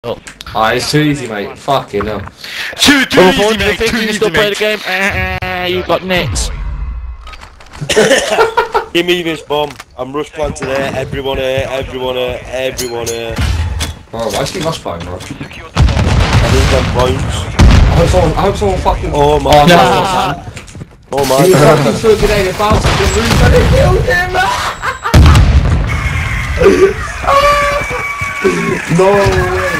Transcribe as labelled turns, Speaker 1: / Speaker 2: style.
Speaker 1: Oh.
Speaker 2: Ah, it's too easy, mate. Fucking hell.
Speaker 3: Too easy, mate.
Speaker 1: Think
Speaker 3: Too
Speaker 1: you can
Speaker 3: easy,
Speaker 1: still play the
Speaker 3: mate.
Speaker 1: game? You got nets.
Speaker 4: Give me this bomb. I'm rush planting here. Everyone here. Everyone here. Everyone here.
Speaker 2: Oh, why is he rush buying, bro?
Speaker 4: I need them points.
Speaker 2: I hope someone fucking.
Speaker 4: Oh my
Speaker 2: Oh,
Speaker 4: god. Oh my
Speaker 2: He
Speaker 4: god.
Speaker 2: fucking threw a grenade and bounced off the roof and it killed him! No way!